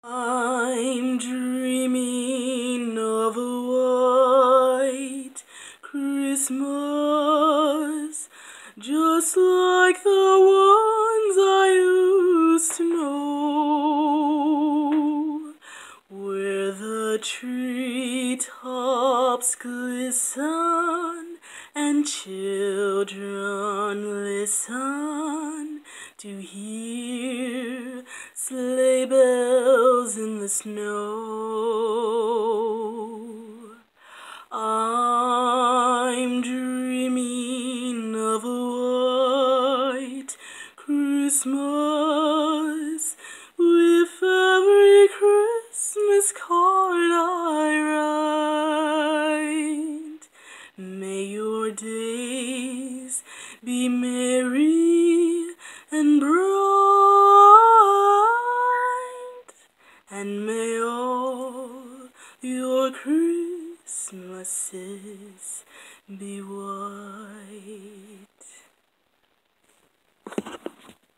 I'm dreaming of a white Christmas, just like the ones I used to know, where the treetops glisten and children listen to hear sleigh bells in the snow. I'm dreaming of a white Christmas, with every Christmas card I write. May your days be merry and bright, and may all your Christmases be white.